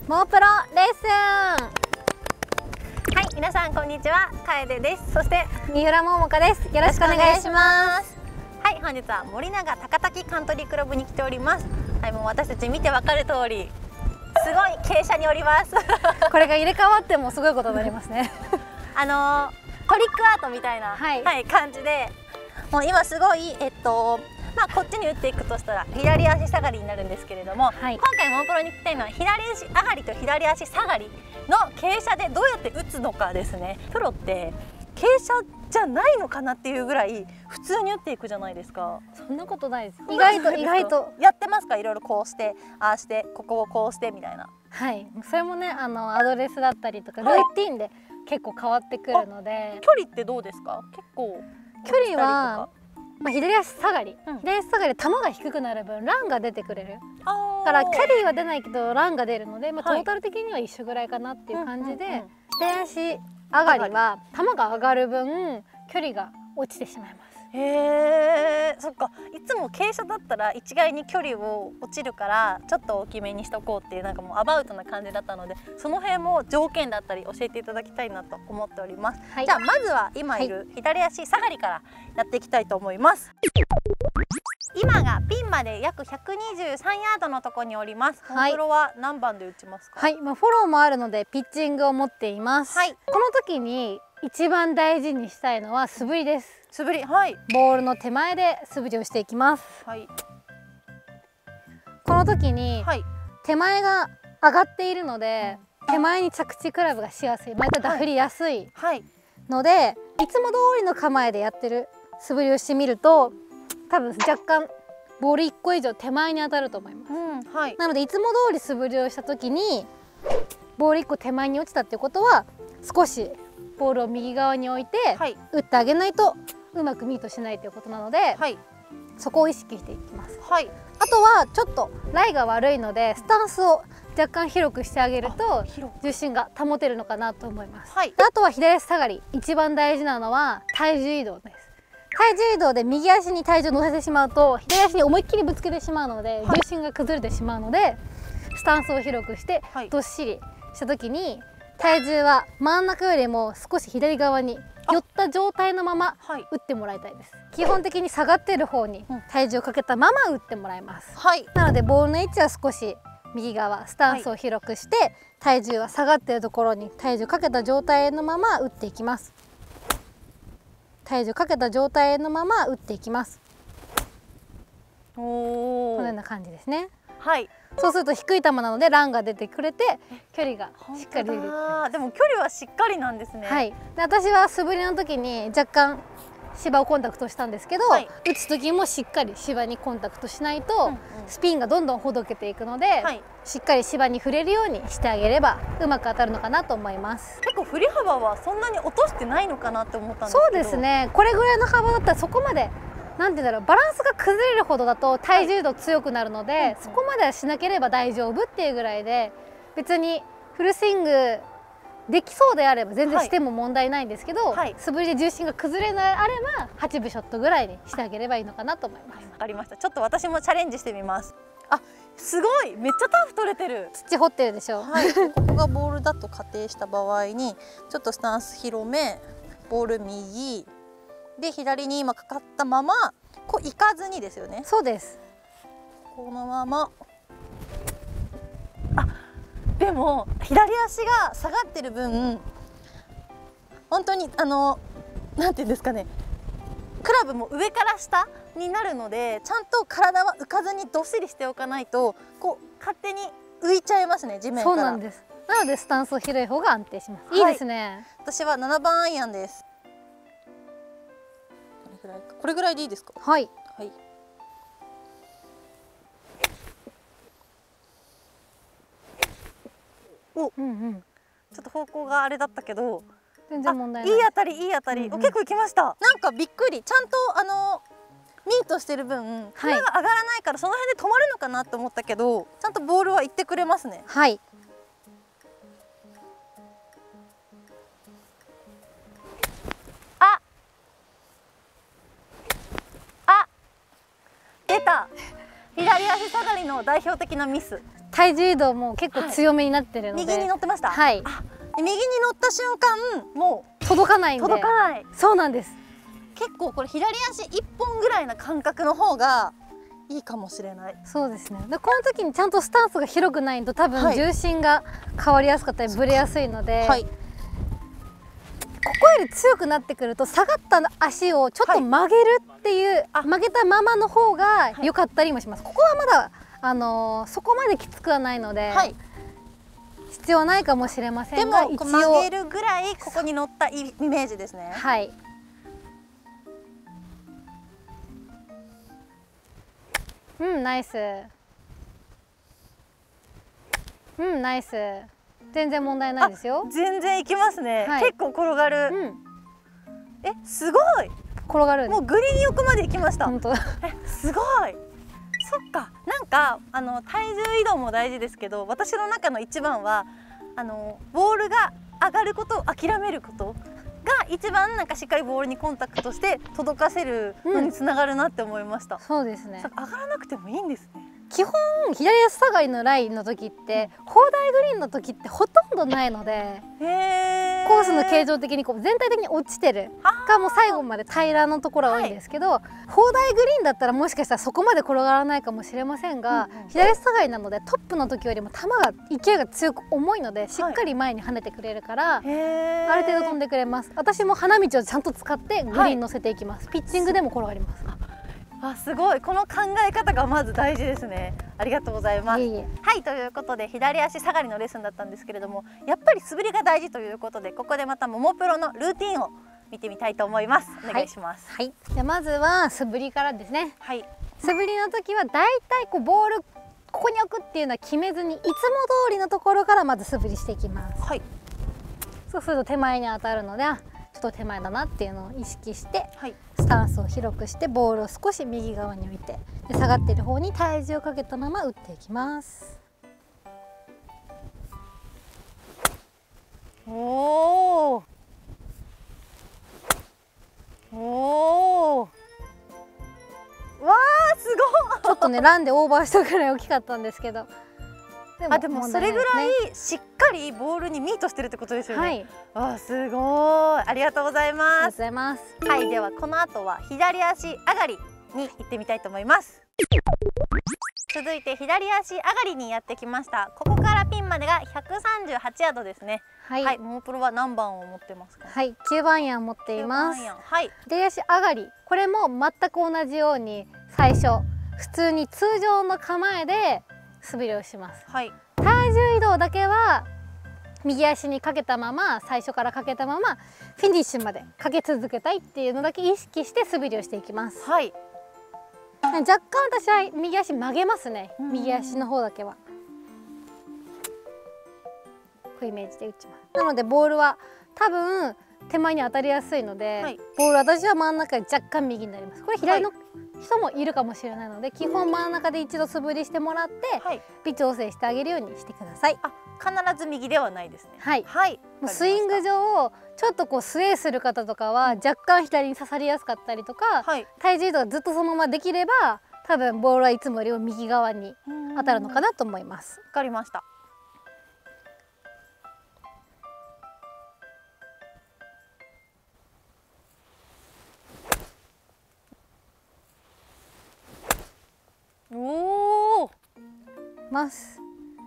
モープロレッスン。 はい、皆さんこんにちは、楓です。そして三浦桃香です。よろしくお願いします。 はい、本日は森永高滝カントリークラブに来ております。はい、もう私たち見てわかる通り、すごい傾斜におります。 これが入れ替わってもすごいことになりますね。 トリックアートみたいな、 はい感じで、もう今すごいこっちに打っていくとしたら左足下がりになるんですけれども、今回モンプロに来たいのは左足上がりと左足下がりの傾斜でどうやって打つのかですね。プロって傾斜じゃないのかなっていうぐらい普通に打っていくじゃないですか。 そんなことないです。意外とやってますか？いろいろこうしてああしてここをこうしてみたいな。 はい、それもねアドレスだったりとかルーティンで結構変わってくるので。 距離ってどうですか？結構距離は左足下がり、左足下がりで球が低くなる分ランが出てくれるからキャリーは出ないけどランが出るので、トータル的には一緒ぐらいかなっていう感じで、左足上がりは球が上がる分距離が落ちてしまいます。 へえ、そっか。いつも傾斜だったら一概に距離を落ちるからちょっと大きめにしとこうっていうなんかもうアバウトな感じだったので、その辺も条件だったり教えていただきたいなと思っております。じゃあまずは今いる左足下がりからやっていきたいと思います。今がピンまで約123ヤードのところにおります。モンプロは何番で打ちますか？ はい、フォローもあるのでピッチングを持っています。この時に一番大事にしたいのは素振りです。 素振り、 ボールの手前で素振りをしていきます。この時に手前が上がっているので、手前に着地クラブがしやすい、またダフりやすいので、いつも通りの構えでやってる素振りをしてみると多分若干ボール1個以上手前に当たると思います。なのでいつも通り素振りをした時にボール1個手前に落ちたっていうことは、少しボールを右側に置いて打ってあげないとうまくミートしないということなので、そこを意識していきます。あとはちょっとライが悪いのでスタンスを若干広くしてあげると重心が保てるのかなと思います。あとは左足下がり、一番大事なのは体重移動です。体重移動で右足に体重を乗せてしまうと左足に思いっきりぶつけてしまうので、重心が崩れてしまうので、スタンスを広くしてどっしりした時に体重は真ん中よりも少し左側に寄った状態のまま打ってもらいたいです。基本的に下がっている方に体重をかけたまま打ってもらいます。なのでボールの位置は少し右側、スタンスを広くして体重は下がっているところに体重かけた状態のまま打っていきます。体重かけた状態のまま打っていきます。このような感じですね。そうすると低い球なのでランが出てくれて距離がしっかり出てくる。 でも距離はしっかりなんですね。 で私は素振りの時に若干芝をコンタクトしたんですけど、打つ時もしっかり芝にコンタクトしないとスピンがどんどんほどけていくので、しっかり芝に触れるようにしてあげればうまく当たるのかなと思います。 結構振り幅はそんなに落としてないのかなって思ったんですけど。 そうですね、これぐらいの幅だったらそこまでなんて言うんだろう、バランスが崩れるほどだと体重度強くなるので、そこまではしなければ大丈夫っていうぐらいで、別にフルスイングできそうであれば全然しても問題ないんですけど、素振りで重心が崩れないあれば8分ショットぐらいにしてあげればいいのかなと思います。 わかりました。ちょっと私もチャレンジしてみます。あ、すごい、めっちゃターフ取れてる。 土掘ってるでしょ。 ここがボールだと仮定した場合にちょっとスタンス広め、ボール右で左に今かかったままこう行かずにですよね。 そうです。 このまま。あ、でも左足が下がってる分本当になんていうんですかね、クラブも上から下になるので、ちゃんと体は浮かずにどっしりしておかないとこう勝手に浮いちゃいますね、地面から。 そうなんです。なのでスタンスを広い方が安定します。いいですね。 私は7番アイアンです。これぐらいでいいですか？お、ちょっと方向があれだったけど全然問題ない。 いい当たり、いい当たり、結構いきました。なんかびっくり、ちゃんとミートしてる分球が上がらないからその辺で止まるのかなと思ったけど、ちゃんとボールは行ってくれますね。出た。左足下がりの代表的なミス。 体重移動も結構強めになってるので、 右に乗ってました。 はい。 右に乗った瞬間もう届かないんで。 届かない。 そうなんです。 結構これ左足1本ぐらいな感覚の方がいいかもしれない。 そうですね。でこの時にちゃんとスタンスが広くないと多分重心が変わりやすかったりぶれやすいので、はい、ここより強くなってくると下がった足をちょっと曲げるっていう、曲げたままの方が良かったりもします。ここはまだそこまできつくはないので、はい、必要ないかもしれませんが、 でも曲げるぐらいここに乗ったイメージですね。 はい。ナイス。ナイス。全然問題ないですよ。 全然いきますね。はい、結構転がる。すごい。 転がる。 もうグリーン横まで行きました。 本当。 すごい。そっか。なんか体重移動も大事ですけど、私の中の一番はボールが上がることを諦めることが一番なんかしっかりボールにコンタクトして届かせるのにつながるなって思いました。 そうですね。 上がらなくてもいいんですね。 基本左足下がりのラインの時って砲台グリーンの時ってほとんどないので、コースの形状的にこう全体的に落ちてるかも最後まで平らなところが多いんですけど、砲台グリーンだったらもしかしたらそこまで転がらないかもしれませんが、左足下がりなのでトップの時よりも球が勢いが強く重いのでしっかり前に跳ねてくれるから、ある程度飛んでくれます。私も花道をちゃんと使ってグリーン乗せていきます。ピッチングでも転がります。 すごい、この考え方がまず大事ですね。ありがとうございます。はい、ということで左足下がりのレッスンだったんですけれども、やっぱり素振りが大事ということで、ここでまたももプロのルーティンを見てみたいと思います。お願いします。 はい、じゃあまずは素振りからですね。 はい。 素振りの時はだいたいこうボールここに置くっていうのは決めずに、いつも通りのところからまず素振りしていきます。はい。そうすると手前に当たるので、ちょっと手前だなっていうのを意識して、はい、スタンスを広くしてボールを少し右側に置いて、で下がっている方に体重をかけたまま打っていきます。 おーおー、わーすごい。 ちょっとねランでオーバーしたぐらい大きかったんですけど、 でもそれぐらいしっかりボールにミートしてるってことですよね。はい、すごい、ありがとうございます。 ありがとうございます。 はい、ではこの後は左足上がりに行ってみたいと思います。続いて左足上がりにやってきました。ここからピンまでが138ヤードですね。はい、ももプロは何番を持ってますか？ はい、9番アイアン持っています。はい、左足上がり、これも全く同じように最初普通に通常の構えで素振りをします。はい、体重移動だけは右足にかけたまま、最初からかけたままフィニッシュまでかけ続けたいっていうのだけ意識して素振りをしていきます。はい、若干私は右足曲げますね。右足の方だけはこういうイメージで打ちます。なのでボールは多分手前に当たりやすいので、はい、ボール私は真ん中で若干右になります。これ左の人もいるかもしれないので、基本真ん中で一度素振りしてもらって、はい、微調整してあげるようにしてください。 必ず右ではないですね。 はい、はい、もうスイング上ちょっとこうスウェーする方とかは若干左に刺さりやすかったりとか、はい、体重移動がずっとそのままできれば多分ボールはいつもよりも右側に当たるのかなと思います。 わかりました。おお、 ます。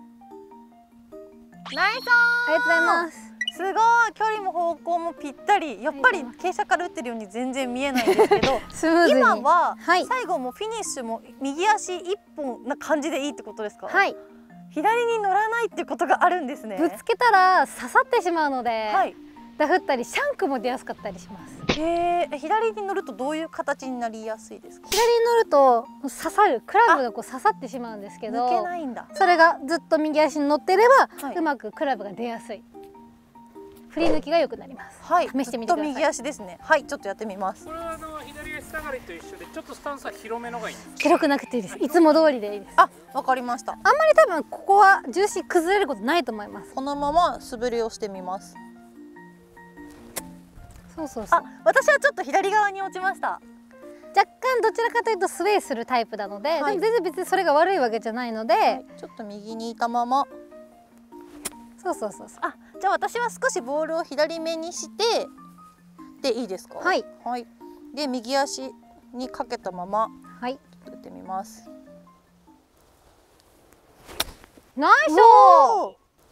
ナイス。 ありがとうございます。 すごい、距離も方向もぴったり。やっぱり傾斜から打ってるように全然見えないんですけど今は最後もフィニッシュも右足一本な感じでいいってことですか？はい、左に乗らないってことがあるんですね。 ぶつけたら刺さってしまうので、はい、ダフったりシャンクも出やすかったりします。 左に乗るとどういう形になりやすいですか？ 左に乗ると刺さる、クラブがこう刺さってしまうんですけど、 抜けないんだ。 それがずっと右足に乗ってれば、うまくクラブが出やすい、振り抜きが良くなります。はい、試してみてください。 右足ですね。はい、ちょっとやってみます。 これは左足下がりと一緒でちょっとスタンスは広めのがいいんですか？ 広くなくていいです。いつも通りでいいです。 わかりました。 あんまり多分ここは重心崩れることないと思います。 このまま素振りをしてみます。 そうそうそう。 私はちょっと左側に落ちました。 若干どちらかというとスウェイするタイプなので、でも全然別にそれが悪いわけじゃないので、 ちょっと右にいたまま。 そうそうそうそう。 あ、じゃあ私は少しボールを左目にしてでいいですか？ はい、 はい。で右足にかけたまま打ってみます。 ナイスショー、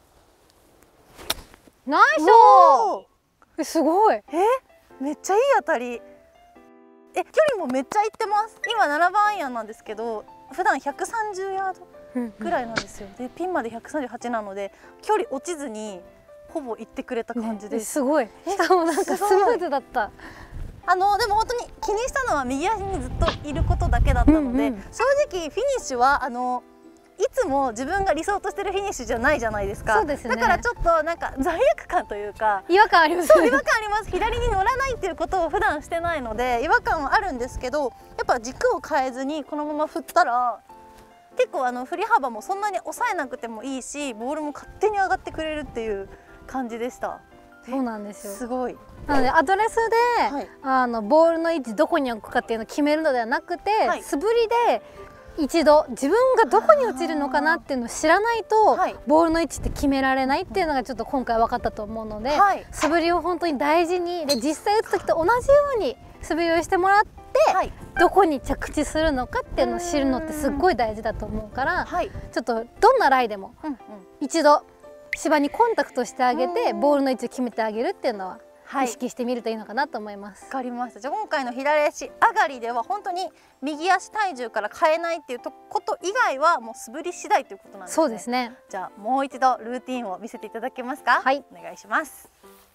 ナイスショー。すごい。 めっちゃいい当たり。距離もめっちゃいってます。今7番アイアンなんですけど、普段130ヤードぐらいなんですよ。でピンまで138なので距離落ちずにほぼ行ってくれた感じです。 すごい。しかもなんかスムーズだった。 でも本当に気にしたのは右足にずっといることだけだったので、正直フィニッシュはいつも自分が理想としてるフィニッシュじゃないじゃないですか。 そうですね。 だからちょっとなんか罪悪感というか違和感あります。 そう違和感あります。左に乗らないっていうことを普段してないので違和感はあるんですけど、やっぱ軸を変えずにこのまま振ったら結構振り幅もそんなに抑えなくてもいいし、ボールも勝手に上がってくれるっていう感じでした。 そうなんですよ。 すごい。 なのでアドレスで、ボールの位置どこに置くかっていうのを決めるのではなくて、素振りで一度自分がどこに落ちるのかなっていうのを知らないと、ボールの位置って決められないっていうのがちょっと今回分かったと思うので、素振りを本当に大事に、で実際打つ時と同じように素振りをしてもらって、どこに着地するのかっていうのを知るのってすっごい大事だと思うから、ちょっとどんなライでも一度芝にコンタクトしてあげてボールの位置を決めてあげるっていうのは意識してみるといいのかなと思います。 わかりました。じゃあ今回の左足上がりでは本当に右足体重から変えないっていうこと以外はもう素振り次第ということなんですね。 そうですね。 じゃあもう一度ルーティンを見せていただけますか？はい、お願いします。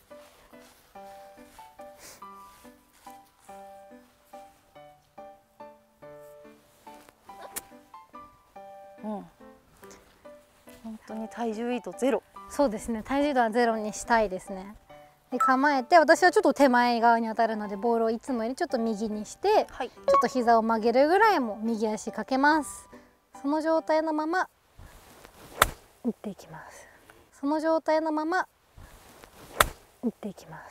本当に体重移動ゼロ。 そうですね。体重移動はゼロにしたいですね。で構えて、私はちょっと手前側に当たるのでボールをいつもよりちょっと右にして、ちょっと膝を曲げるぐらいも右足かけます。その状態のまま打っていきます。その状態のまま打っていきます。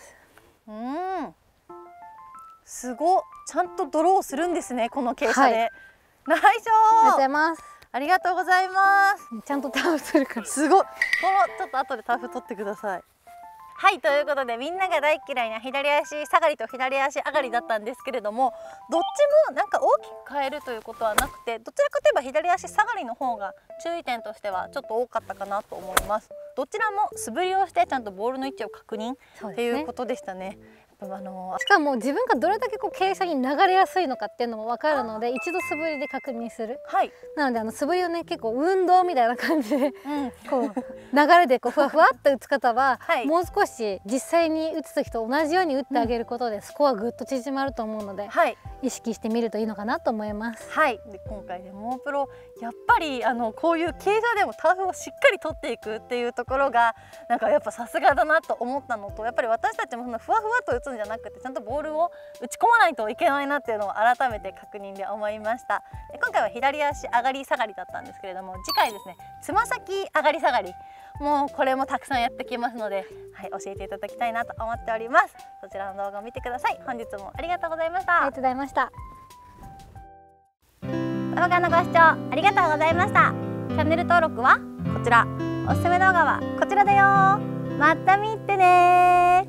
すごっ。ちゃんとドローするんですね、この傾斜で。ナイスショー。 ありがとうございます。 ありがとうございます。 ちゃんとターフするからすごい。ちょっと後でターフ取ってください。はい、ということでみんなが大嫌いな左足下がりと左足上がりだったんですけれども、どっちもなんか大きく変えるということはなくて、どちらかといえば左足下がりの方が注意点としてはちょっと多かったかなと思います。どちらも素振りをしてちゃんとボールの位置を確認っていうことでしたね。 しかも自分がどれだけ傾斜に流れやすいのかっていうのも分かるので、一度素振りで確認する。なので素振りをね、結構運動みたいな感じで、こう流れでふわふわっと打つ方は、もう少し実際に打つ時と同じように打ってあげることでスコアぐっと縮まると思うので、意識してみるといいのかなと思います。 で今回でモープロやっぱりこういう傾斜でもターフをしっかり取っていくっていうところがなんかやっぱさすがだなと思ったのと、やっぱり私たちもそんなふわふわと打つんじゃなくてちゃんとボールを打ち込まないといけないなっていうのを改めて確認で思いました。で今回は左足上がり下がりだったんですけれども、次回ですね、つま先上がり下がり、もうこれもたくさんやってきますので、教えていただきたいなと思っております。そちらの動画を見てください。本日もありがとうございました。 ありがとうございました。 動画のご視聴ありがとうございました。チャンネル登録はこちら、おすすめ動画はこちらだよ。また見てね。